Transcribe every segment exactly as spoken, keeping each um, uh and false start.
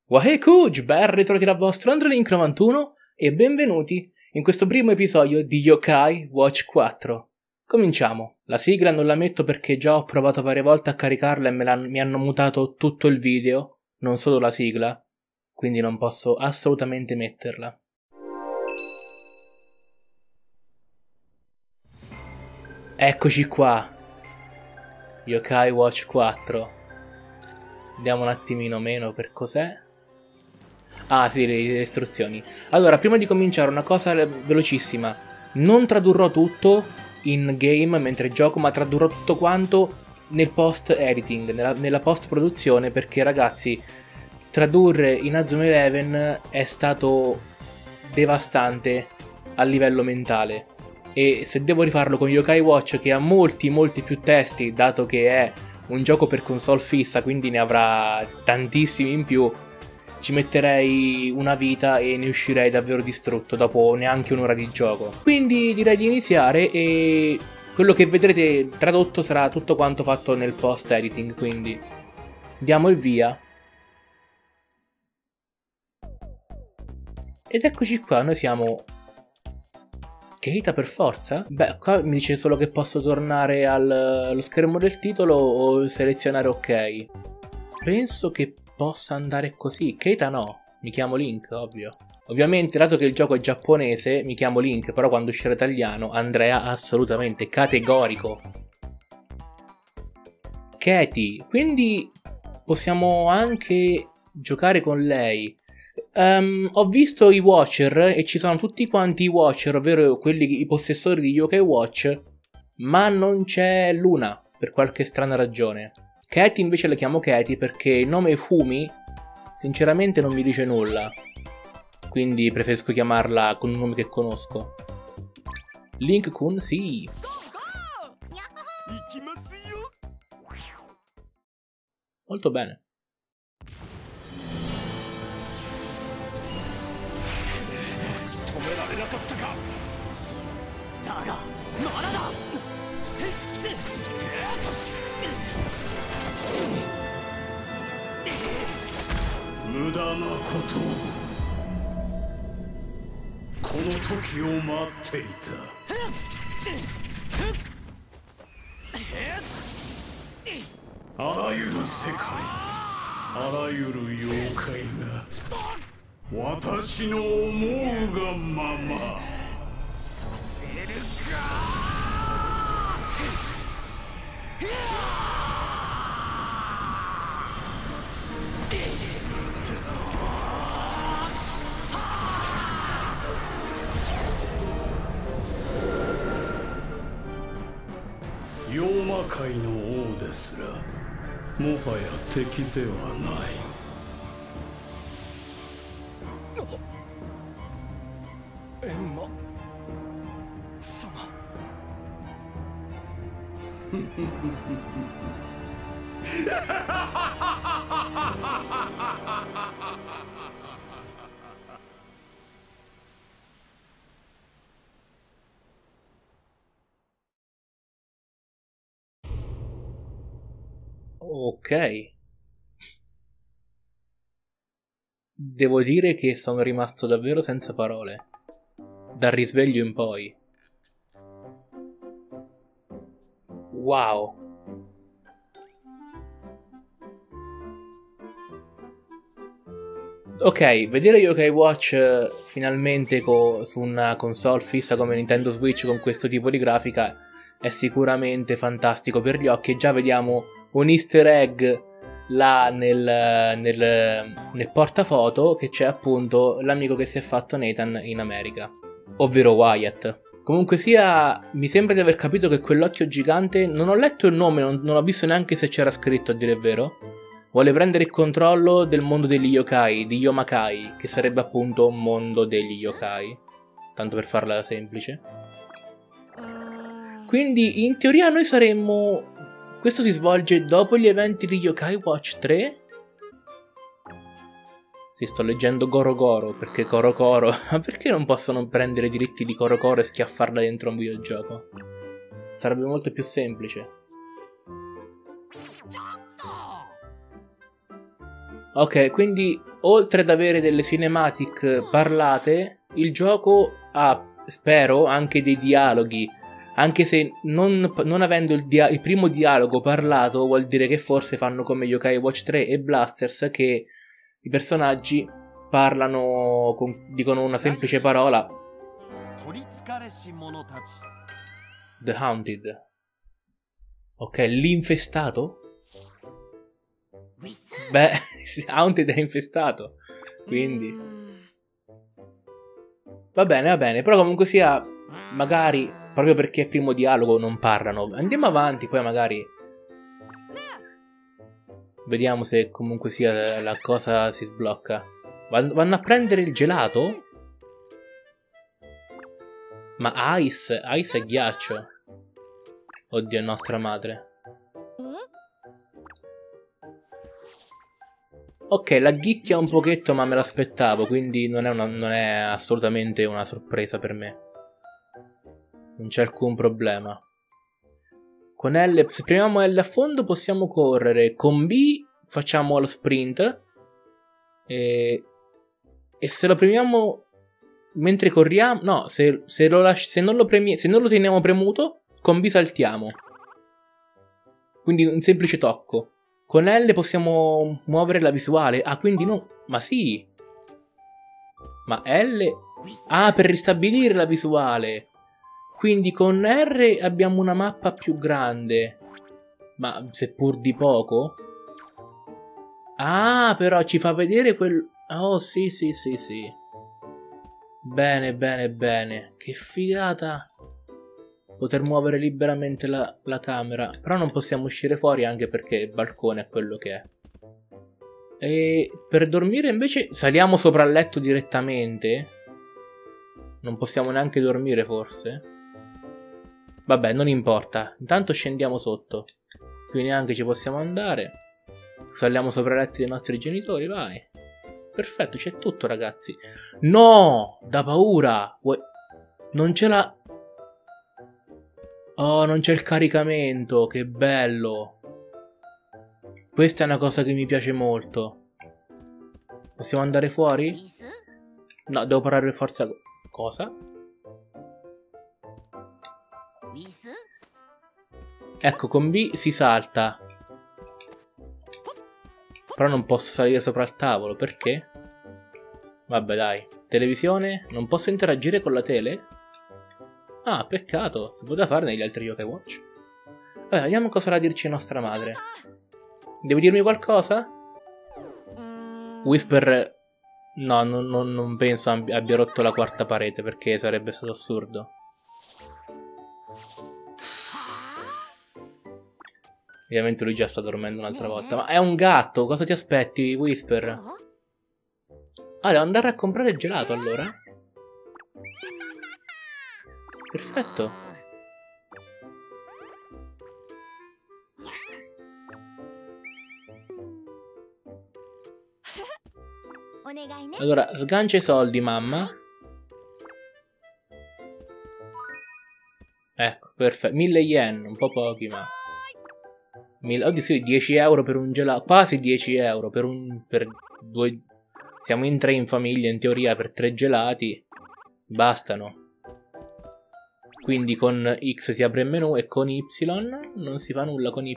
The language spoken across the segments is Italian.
Wahey Kuj, ben ritrovati dal vostro Andrelink novantuno e benvenuti in questo primo episodio di Yokai Watch quattro. Cominciamo. La sigla non la metto perché già ho provato varie volte a caricarla e me mi hanno mutato tutto il video, non solo la sigla, quindi non posso assolutamente metterla. Eccoci qua, Yokai Watch quattro. Vediamo un attimino meno per cos'è. Ah sì, le, le istruzioni. Allora, prima di cominciare una cosa velocissima. Non tradurrò tutto in game mentre gioco, ma tradurrò tutto quanto nel post editing, nella, nella post produzione, perché ragazzi, tradurre in Inazuma Eleven è stato devastante a livello mentale. E se devo rifarlo con Yokai Watch, che ha molti molti più testi, dato che è un gioco per console fissa, quindi ne avrà tantissimi in più, ci metterei una vita e ne uscirei davvero distrutto dopo neanche un'ora di gioco. Quindi direi di iniziare e quello che vedrete tradotto sarà tutto quanto fatto nel post editing, quindi diamo il via. Ed eccoci qua, noi siamo Keita per forza? Beh, qua mi dice solo che posso tornare al, allo schermo del titolo o selezionare ok. Penso che possa andare così. Keita no, mi chiamo Link, ovvio. Ovviamente, dato che il gioco è giapponese, mi chiamo Link, però quando uscirà italiano, Andrea assolutamente, categorico. Katie, quindi possiamo anche giocare con lei. Um, ho visto i Watcher e ci sono tutti quanti i Watcher, ovvero quelli, i possessori di Yokai Watch, ma non c'è Luna, per qualche strana ragione. Katie invece la chiamo Katie perché il nome Fumi sinceramente non mi dice nulla, quindi preferisco chiamarla con un nome che conosco. Link-kun, sì. Molto bene. Yomakai no王ですらもはや敵ではない。エンマ様。 Ok. Devo dire che sono rimasto davvero senza parole. Dal risveglio in poi. Wow. Ok, vedere Yokai Watch finalmente su una console fissa come Nintendo Switch con questo tipo di grafica è sicuramente fantastico per gli occhi. E già vediamo un easter egg là nel, nel, nel portafoto, che c'è appunto l'amico che si è fatto Nathan in America, ovvero Wyatt. Comunque sia, mi sembra di aver capito che quell'occhio gigante, non ho letto il nome, non, non ho visto neanche se c'era scritto, a dire il vero, vuole prendere il controllo del mondo degli yokai, di Yomakai, che sarebbe appunto un mondo degli yokai, tanto per farla semplice. Quindi in teoria noi saremmo... Questo si svolge dopo gli eventi di Yokai Watch tre? Sì, sto leggendo Goro Goro, perché Goro Goro... Ma perché non possono prendere i diritti di Goro Goro e schiaffarla dentro un videogioco? Sarebbe molto più semplice. Ok, quindi oltre ad avere delle cinematic parlate, il gioco ha, spero, anche dei dialoghi. Anche se non, non avendo il, dia il primo dialogo parlato, vuol dire che forse fanno come Yokai Watch tre e Blasters, che i personaggi parlano, con, dicono una semplice parola. The Haunted. Ok, l'infestato? Beh, Haunted è infestato, quindi va bene, va bene, però comunque sia, magari, proprio perché è primo dialogo non parlano. Andiamo avanti, poi magari vediamo se comunque sia la cosa si sblocca. Vanno a prendere il gelato? Ma Ice, Ice è ghiaccio. Oddio, nostra madre. Ok, la ghicchia un pochetto, ma me l'aspettavo, quindi non è, una, non è assolutamente una sorpresa per me. Non c'è alcun problema. Con L, se premiamo L a fondo possiamo correre. Con B facciamo lo sprint. E, e se lo premiamo mentre corriamo... No, se, se, lo lasci, se, non lo premi, se non lo teniamo premuto, con B saltiamo. Quindi un semplice tocco. Con L possiamo muovere la visuale. Ah, quindi no. Ma sì. Ma L... Ah, per ristabilire la visuale. Quindi con R abbiamo una mappa più grande. Ma seppur di poco. Ah, però ci fa vedere quel... Oh, sì, sì, sì, sì. Bene, bene, bene. Che figata. Poter muovere liberamente la, la camera. Però non possiamo uscire fuori anche perché il balcone è quello che è. E per dormire invece saliamo sopra il letto direttamente. Non possiamo neanche dormire forse. Vabbè, non importa. Intanto scendiamo sotto. Qui neanche ci possiamo andare. Saliamo sopra i letti dei nostri genitori, vai. Perfetto, c'è tutto, ragazzi. No! Da paura! Non c'è la... Oh, non c'è il caricamento, che bello. Questa è una cosa che mi piace molto. Possiamo andare fuori? No, devo parare per forza... Cosa? Ecco, con B si salta. Però non posso salire sopra il tavolo, perché? Vabbè, dai. Televisione? Non posso interagire con la tele? Ah, peccato, si poteva fare negli altri Yokai Watch. Allora, vediamo cosa ha da dirci nostra madre. Devi dirmi qualcosa? Whisper... No, non, non, non penso abbia rotto la quarta parete, perché sarebbe stato assurdo. Ovviamente lui già sta dormendo un'altra volta. Ma è un gatto, cosa ti aspetti, Whisper? Ah, devo andare a comprare il gelato, allora? Perfetto. Allora, sgancia i soldi, mamma. Ecco, perfetto. Mille yen, un po' pochi, ma... Mille... Oddio, sì, dieci euro per un gelato. Quasi dieci euro per un... per due... Siamo in tre in famiglia, in teoria, per tre gelati. Bastano. Quindi con X si apre il menu e con Y non si fa nulla con Y.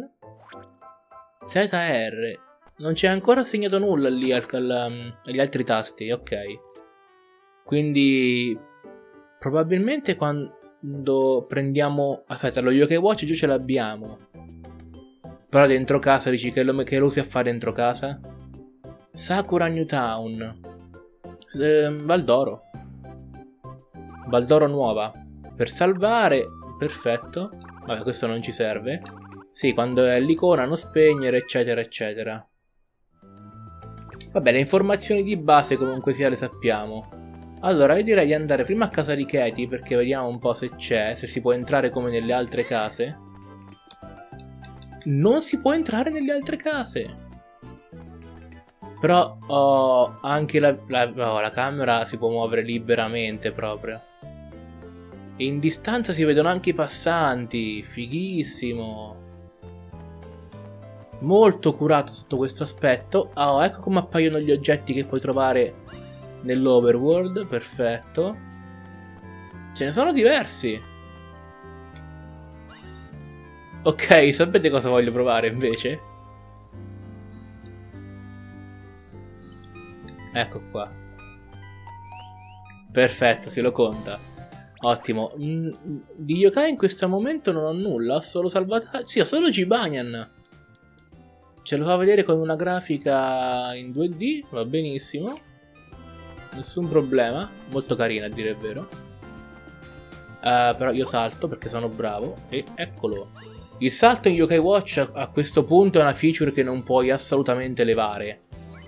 Z R. Non c'è ancora segnato nulla lì al, al, agli altri tasti, ok. Quindi probabilmente quando prendiamo... Aspetta, lo Yokai Watch già ce l'abbiamo. Però dentro casa dici che lo, che lo usi a fare dentro casa? Sakura New Town. Eh, Valdoro. Valdoro nuova. Per salvare, perfetto. Vabbè, questo non ci serve. Sì, quando è l'icona non spegnere, eccetera, eccetera. Vabbè, le informazioni di base comunque sia le sappiamo. Allora, io direi di andare prima a casa di Katie, perché vediamo un po' se c'è, se si può entrare come nelle altre case. Non si può entrare nelle altre case. Però oh, anche la, la, oh, la camera si può muovere liberamente proprio. E in distanza si vedono anche i passanti. Fighissimo. molto curato sotto questo aspetto. Oh, ecco come appaiono gli oggetti che puoi trovare nell'overworld. Perfetto. Ce ne sono diversi. Ok, sapete cosa voglio provare invece? Ecco qua. Perfetto, se lo conta. Ottimo. Mm, di yokai in questo momento non ho nulla. Ho solo salvataggio. Sì, ho solo Jibanyan. Ce lo fa vedere con una grafica in due D. Va benissimo. Nessun problema. Molto carina, a dire il vero. Uh, però io salto perché sono bravo. E eccolo. Il salto in Yokai Watch a, a questo punto è una feature che non puoi assolutamente levare.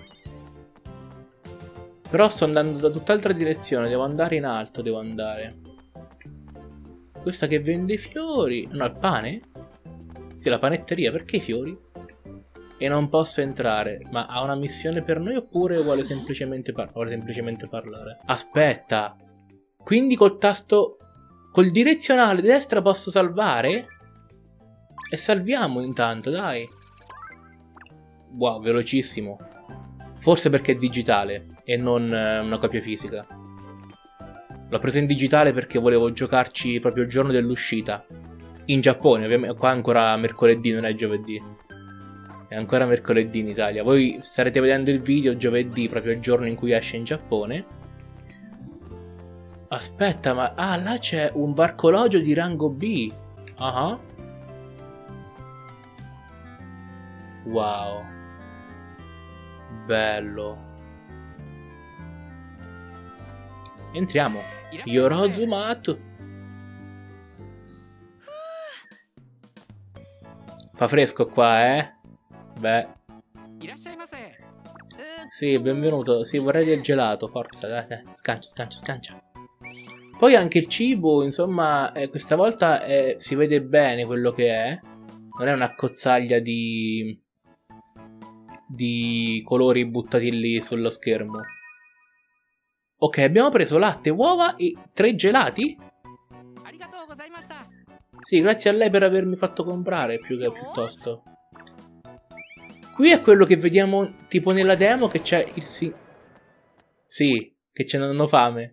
Però sto andando da tutt'altra direzione. Devo andare in alto. Devo andare. Questa che vende fiori. No, il pane? Sì, la panetteria. Perché i fiori? E non posso entrare. Ma ha una missione per noi oppure vuole semplicemente, par vuole semplicemente parlare? Aspetta. Quindi col tasto... Col direzionale destra posso salvare? E salviamo intanto, dai. Wow, velocissimo. Forse perché è digitale e non eh, una copia fisica. L'ho preso in digitale perché volevo giocarci proprio il giorno dell'uscita. In Giappone, ovviamente. Qua è ancora mercoledì, non è giovedì. È ancora mercoledì in Italia. Voi starete vedendo il video giovedì, proprio il giorno in cui esce in Giappone. Aspetta, ma... Ah, là c'è un barcologio di rango B. Ah. Uh-huh. Wow. Bello. Entriamo. Yorozumatu. Fa fresco qua, eh? Beh. Sì, benvenuto. Sì, vorrei del gelato, forza. Dai, dai. Scancia, scancia, scancia. Poi anche il cibo, insomma, eh, questa volta eh, si vede bene quello che è. Non è una cozzaglia di... di colori buttati lì sullo schermo. Ok, abbiamo preso latte, uova e tre gelati? Sì, grazie a lei per avermi fatto comprare, più che piuttosto. Qui è quello che vediamo tipo nella demo, che c'è il sì... Sì, che ce ne hanno fame.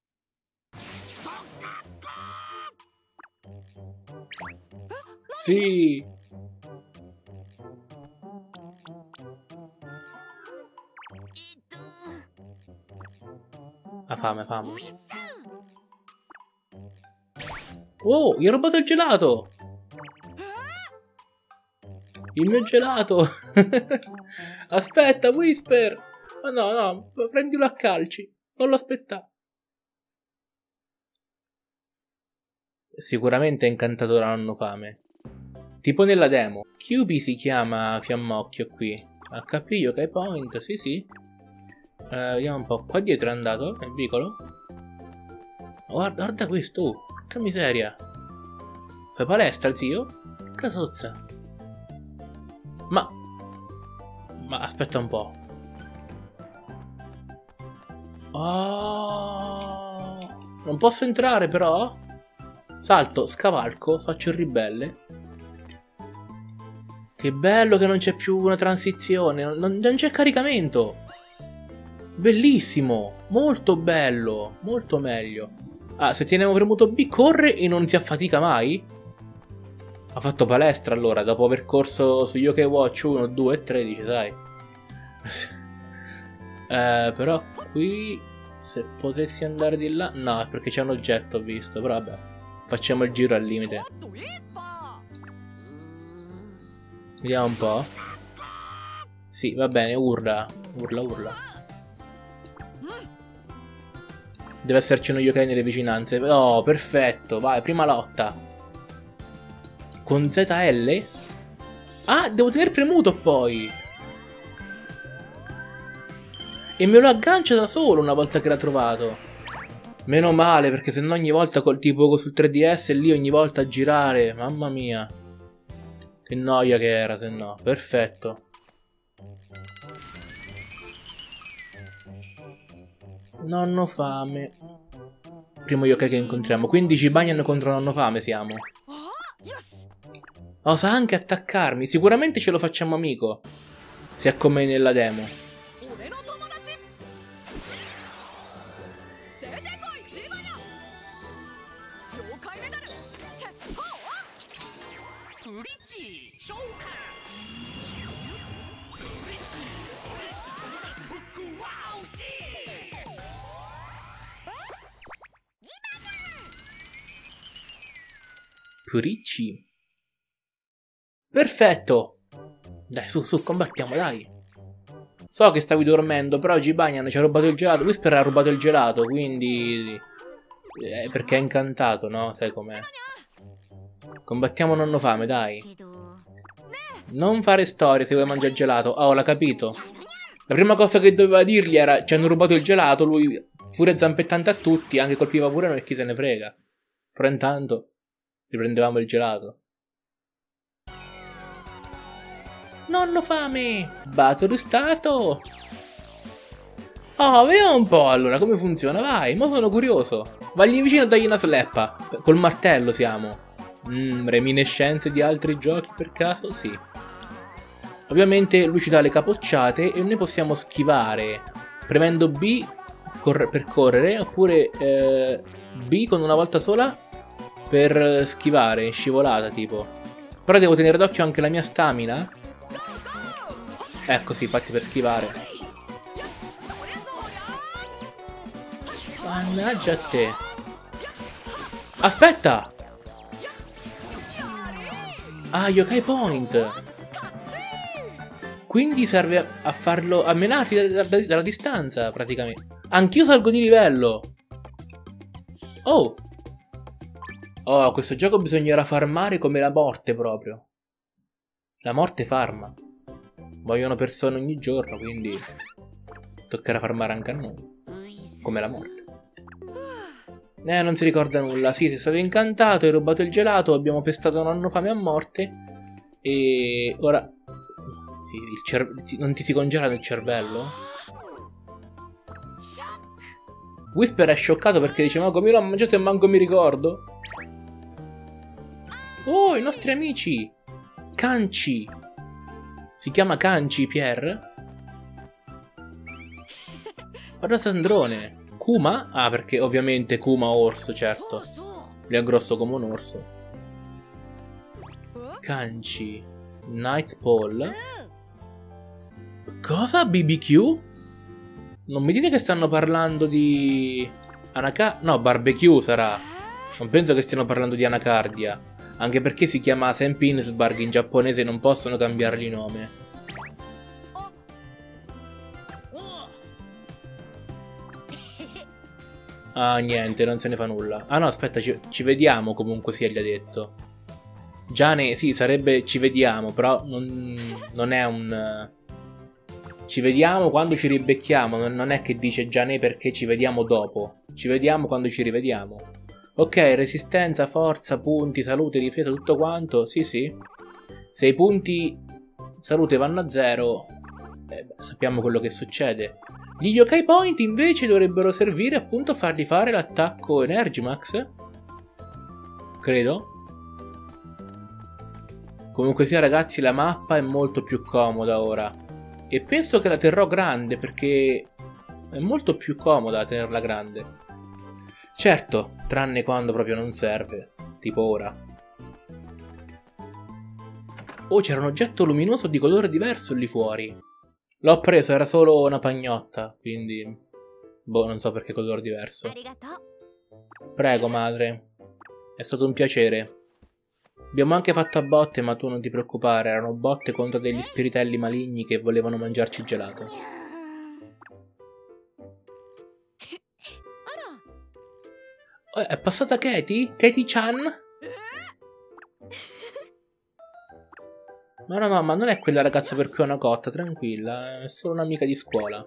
Sì. Ha fame, ha fame. Oh, gli ho rubato il gelato. Il mio gelato. Aspetta, Whisper. Ma no, no, prendilo a calci. Non lo aspettare. Sicuramente è incantatore, hanno fame. Tipo nella demo. Q B si chiama Fiammocchio qui. H P, Yokai Point, sì sì. Uh, vediamo un po'. Qua dietro è andato nel vicolo. Guarda, guarda questo. Oh, che miseria. Fai palestra, zio? Che sozza. Ma... Ma aspetta un po'. Oh, non posso entrare però? Salto, scavalco, faccio il ribelle. Che bello che non c'è più una transizione. Non, non c'è caricamento. Bellissimo. Molto bello. Molto meglio. Ah, se teniamo premuto B corre e non si affatica mai? Ha fatto palestra allora, dopo aver corso su Yokai Watch uno, due e tre, dice, dai. eh, però qui, se potessi andare di là... No, perché c'è un oggetto, ho visto, però vabbè. Facciamo il giro al limite. Vediamo un po'. Sì, va bene, urla. Urla, urla. Deve esserci uno yokai nelle vicinanze. Oh, perfetto, vai, prima lotta. Con Z L? Ah, devo tenere premuto poi. E me lo aggancia da solo una volta che l'ha trovato. Meno male, perché sennò ogni volta col tipo sul tre D S lì ogni volta a girare. Mamma mia. Che noia che era, se no. Perfetto. Nonno fame. Primo yokai che incontriamo. quindici Banyan contro nonno fame siamo. Osa anche attaccarmi. Sicuramente ce lo facciamo amico. Se è come nella demo. Purici. Perfetto. Dai, su, su, combattiamo, dai. So che stavi dormendo, però Jibanyan ci ha rubato il gelato. Whisper ha rubato il gelato, quindi... Eh, perché è incantato, no? Sai com'è. Combattiamo nonno fame, dai. Non fare storie se vuoi mangiare gelato. Oh, l'ha capito. La prima cosa che doveva dirgli era: ci hanno rubato il gelato, lui pure zampettante a tutti, anche colpiva pure noi, chi se ne frega. Però intanto riprendevamo il gelato. Nonno fame! Battle stato! Oh, vediamo un po' allora come funziona, vai, mo sono curioso. Vagli vicino e dagli una sleppa. Col martello siamo. Mmm, reminiscenze di altri giochi per caso? Sì. Ovviamente lui ci dà le capocciate e noi possiamo schivare premendo B corre per correre, oppure eh, B con una volta sola per schivare in scivolata tipo. Però devo tenere d'occhio anche la mia stamina. Ecco sì, infatti per schivare. Mannaggia a te. Aspetta! Ah, yokai point! Quindi serve a farlo a menarti da, da, dalla distanza, praticamente. Anch'io salgo di livello. Oh! Oh, questo gioco bisognerà farmare come la morte proprio. La morte farma. Vogliono persone ogni giorno, quindi toccherà farmare anche a noi. Come la morte. Eh, non si ricorda nulla. Sì, sei stato incantato, hai rubato il gelato, abbiamo pestato nonno fame a morte. E ora... Sì, il cer... non ti si congela nel cervello? Whisper è scioccato perché dice: ma come l'ho mangiato e manco mi ricordo. Oh, i nostri amici! Kanchi! Si chiama Kanchi, Pierre? Guarda Sandrone! Kuma? Ah, perché ovviamente Kuma orso, certo. Lui è grosso come un orso. Kanchi. Nightfall. Cosa? B B Q? Non mi dite che stanno parlando di... Anaka... No, barbecue sarà. Non penso che stiano parlando di Anacardia. Anche perché si chiama Saint Petersburg in giapponese e non possono cambiargli nome. Ah, niente, non se ne fa nulla. Ah no, aspetta, ci, ci vediamo comunque sia, gli ha detto. Giane, sì, sarebbe ci vediamo, però non, non è un... Ci vediamo quando ci ribecchiamo, non, non è che dice Giane perché ci vediamo dopo. Ci vediamo quando ci rivediamo. Ok, resistenza, forza, punti, salute, difesa, tutto quanto. Sì, sì. Se i punti salute vanno a zero, eh, beh, sappiamo quello che succede. Gli yokai point invece dovrebbero servire appunto a fargli fare l'attacco Energimax. Credo. Comunque sia ragazzi, la mappa è molto più comoda ora. E penso che la terrò grande perché è molto più comoda tenerla grande. Certo, tranne quando proprio non serve. Tipo ora. Oh, c'era un oggetto luminoso di colore diverso lì fuori. L'ho preso, era solo una pagnotta, quindi... Boh, non so perché colore diverso. Prego, madre. È stato un piacere. Abbiamo anche fatto a botte, ma tu non ti preoccupare, erano botte contro degli spiritelli maligni che volevano mangiarci gelato. Oh, è passata Katie? Katie-chan? Ma no, mamma, non è quella ragazza per cui ho una cotta, tranquilla, è solo un'amica di scuola.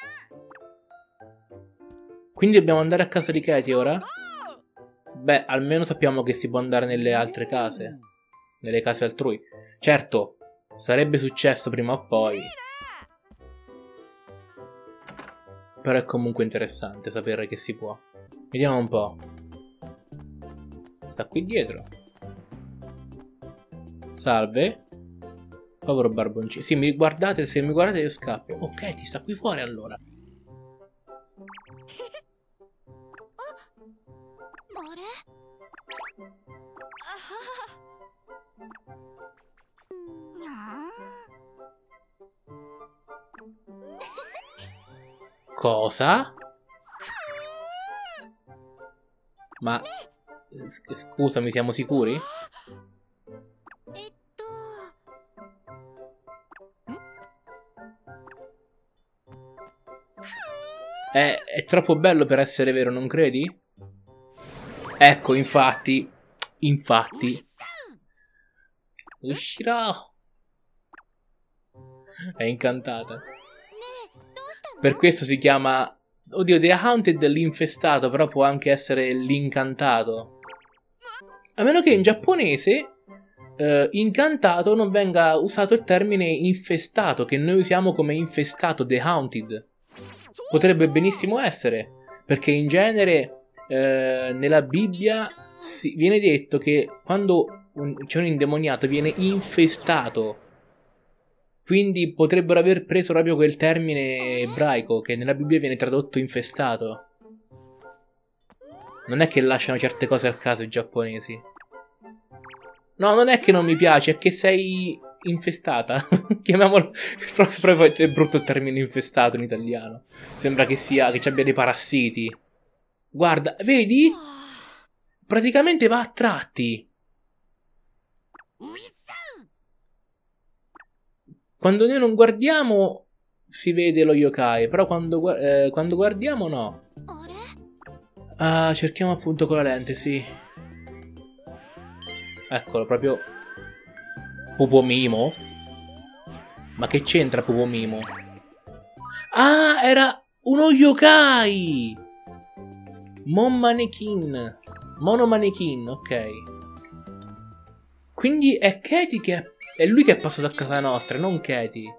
Quindi dobbiamo andare a casa di Katie ora? Beh, almeno sappiamo che si può andare nelle altre case. Nelle case altrui. Certo, sarebbe successo prima o poi. Però è comunque interessante sapere che si può. Vediamo un po'. Sta qui dietro. Salve. Povero barboncino. Sì, mi guardate, se mi guardate io scappo. Ok, ti sta qui fuori allora. Cosa? Ma scusami, siamo sicuri? È, è troppo bello per essere vero, non credi? Ecco, infatti, infatti, uscirà. È incantata. Per questo si chiama... Oddio, The Haunted è l'infestato, però può anche essere l'incantato. A meno che in giapponese eh, incantato non venga usato il termine infestato, che noi usiamo come infestato, The Haunted. Potrebbe benissimo essere, perché in genere eh, nella Bibbia si, viene detto che quando c'è un indemoniato viene infestato. Quindi potrebbero aver preso proprio quel termine ebraico che nella Bibbia viene tradotto infestato. Non è che lasciano certe cose al caso i giapponesi. No, non è che non mi piace, è che sei infestata. Chiamiamolo... Proprio è brutto il termine infestato in italiano. Sembra che sia, che ci abbia dei parassiti. Guarda, vedi? Praticamente va a tratti. Quando noi non guardiamo si vede lo yokai, però quando, eh, quando guardiamo no. Ah, cerchiamo appunto con la lente, sì. Eccolo, proprio Pupo Mimo. Ma che c'entra Pupo Mimo? Ah, era uno yokai! Mon Mannequin. Mono Mannequin, ok. Quindi è Katie che è... È lui che è passato a casa nostra, non Katie.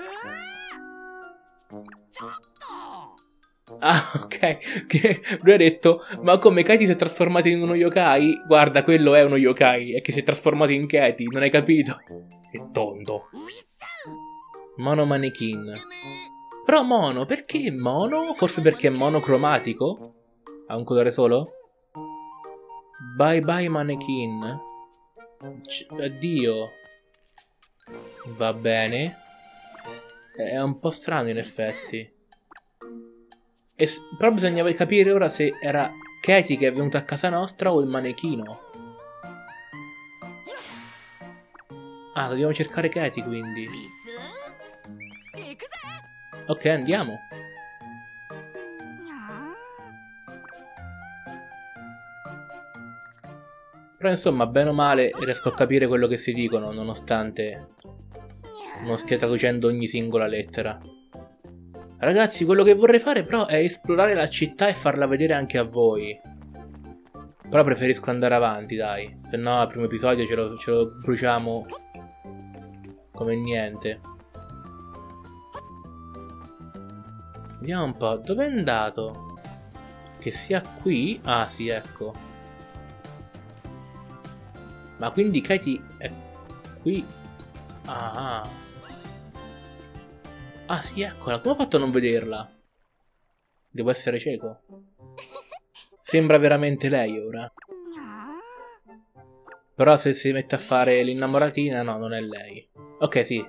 Ah, ok. Che lui ha detto, ma come Katie si è trasformata in uno yokai? Guarda, quello è uno yokai. È che si è trasformato in Katie, non hai capito? Che tondo. Mono Mannequin. Però mono, perché mono? Forse perché è monocromatico? Ha un colore solo? Bye bye Mannequin. Addio. Va bene. È un po' strano in effetti. E però bisognava capire ora se era Katie che è venuta a casa nostra o il manechino. Ah, dobbiamo cercare Katie quindi. Ok, andiamo. Però insomma, bene o male, riesco a capire quello che si dicono, nonostante non stia traducendo ogni singola lettera. Ragazzi, quello che vorrei fare però è esplorare la città e farla vedere anche a voi. Però preferisco andare avanti, dai. Se no al primo episodio ce lo, ce lo bruciamo come niente. Vediamo un po', dove è andato? Che sia qui? Ah sì, ecco. Ma quindi Katie è qui? Ah. Ah sì, eccola. Come ho fatto a non vederla? Devo essere cieco? Sembra veramente lei ora. Però se si mette a fare l'innamoratina, no, non è lei. Ok, sì.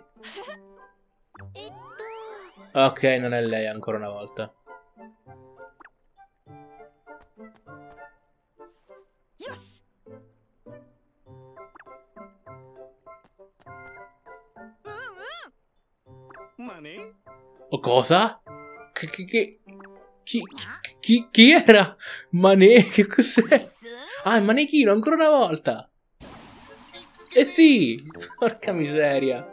Ok, non è lei ancora una volta. O cosa? Che, che, che, chi, chi, chi era? Mané, che cos'è? Ah, il manechino, ancora una volta. Eh sì, porca miseria.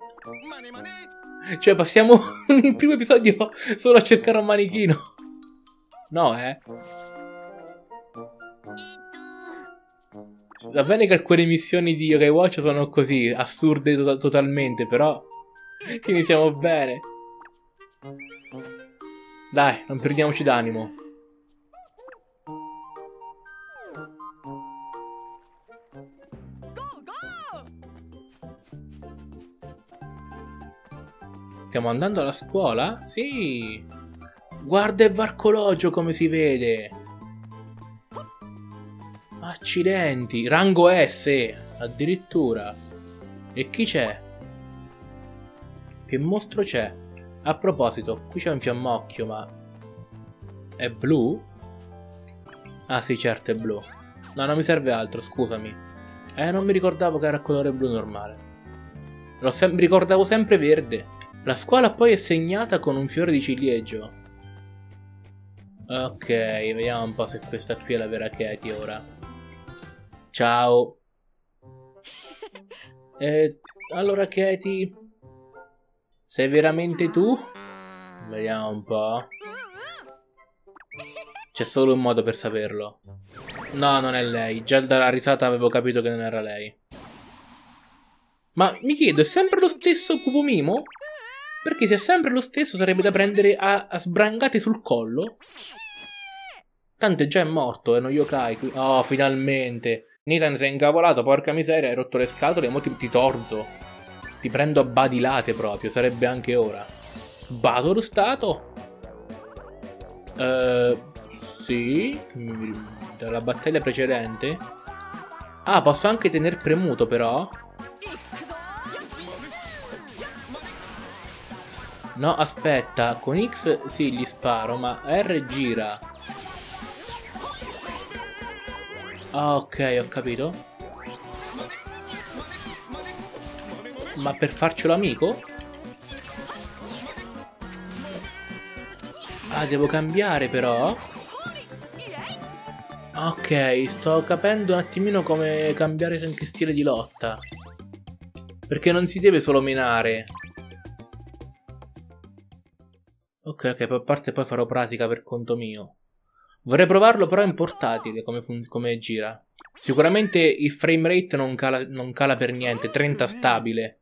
Cioè, passiamo il primo episodio solo a cercare un manichino. No, eh. Va bene che alcune missioni di Yokai Watch sono così, assurde to totalmente, però iniziamo bene. Dai, non perdiamoci d'animo. Stiamo andando alla scuola? Sì. Guarda il varcologio come si vede. Accidenti. Rango S. Addirittura. E chi c'è? Che mostro c'è? A proposito, qui c'è un fiammocchio, ma... È blu? Ah sì, certo, è blu. No, non mi serve altro, scusami. Eh, non mi ricordavo che era colore blu normale. Lo sem- mi ricordavo sempre verde. La scuola poi è segnata con un fiore di ciliegio. Ok, vediamo un po' se questa qui è la vera Katie ora. Ciao. Eh, allora Katie, sei veramente tu? Vediamo un po'. C'è solo un modo per saperlo. No, non è lei. Già dalla risata avevo capito che non era lei. Ma mi chiedo, è sempre lo stesso Pupo Mimo? Perché se è sempre lo stesso sarebbe da prendere a, a sbrangate sul collo. Tanto già è morto, è uno yokai qui. Oh, finalmente. Nathan si è incavolato, porca miseria, hai rotto le scatole e mo ti, ti torzo. Ti prendo a badilate proprio, sarebbe anche ora. Bato stato. Eh, sì. Dalla battaglia precedente. Ah, posso anche tener premuto però. No, aspetta, con X sì gli sparo, ma R gira. Ah, ok, ho capito. Ma per farcelo amico? Ah, devo cambiare però? Ok, sto capendo un attimino come cambiare anche stile di lotta. Perché non si deve solo menare. Ok, ok, a parte poi farò pratica per conto mio. Vorrei provarlo però in portatile, come, come gira. Sicuramente il frame rate non cala, non cala per niente, trenta stabile.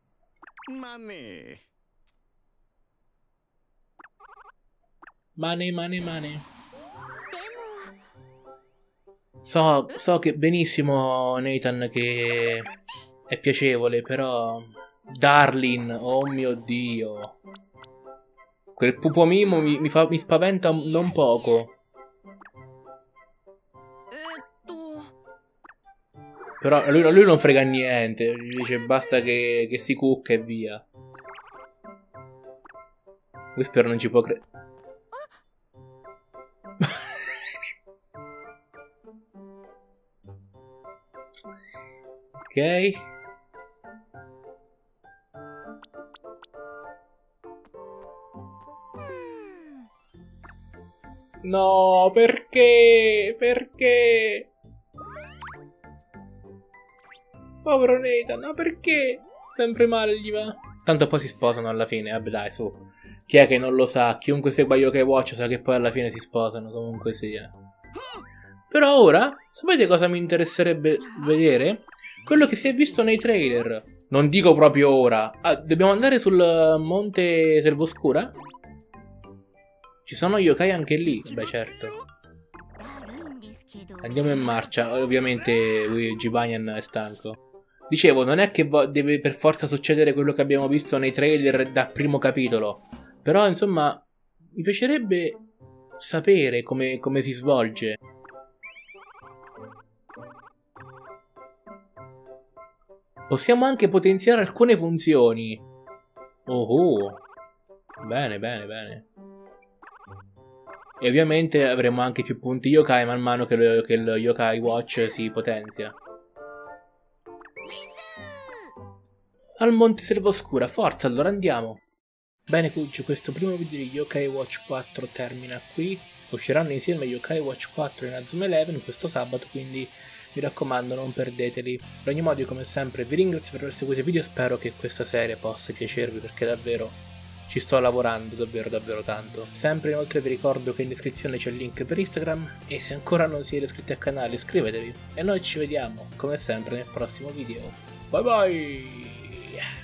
Money, money, money. So, so che benissimo, Nathan, che è piacevole, però... Darlin, oh mio Dio. Quel Pupo Mimo mi, mi, fa, mi spaventa non poco. Però lui, lui non frega niente. Gli dice basta che, che si cucca e via. Whisper non ci può credere. Ok. No, perché? Perché? Povero Nathan, no perché? Sempre male gli va. Tanto poi si sposano alla fine, vabbè dai, su. Chi è che non lo sa? Chiunque segua Yokai Watch sa che poi alla fine si sposano, comunque sia. Però ora, sapete cosa mi interesserebbe vedere? Quello che si è visto nei trailer. Non dico proprio ora. Ah, dobbiamo andare sul monte Selvoscura? Ci sono yokai anche lì? Beh, certo. Andiamo in marcia. Ovviamente Luigi Banyan è stanco. Dicevo, non è che deve per forza succedere quello che abbiamo visto nei trailer dal primo capitolo. Però, insomma, mi piacerebbe sapere come, come si svolge. Possiamo anche potenziare alcune funzioni. Oh, oh. Bene, bene, bene. E ovviamente avremo anche più punti yokai man mano che lo, che lo Yokai Watch si potenzia. Al Monte Selvoscura, forza, allora andiamo. Bene Kuj, questo primo video di Yokai Watch quattro termina qui. Usciranno insieme Yokai Watch quattro e Inazuma Eleven questo sabato, quindi mi raccomando non perdeteli. Per ogni modo io come sempre vi ringrazio per aver seguito il video, spero che questa serie possa piacervi perché davvero ci sto lavorando davvero davvero tanto. Sempre inoltre vi ricordo che in descrizione c'è il link per Instagram e se ancora non siete iscritti al canale iscrivetevi e noi ci vediamo come sempre nel prossimo video. Bye bye!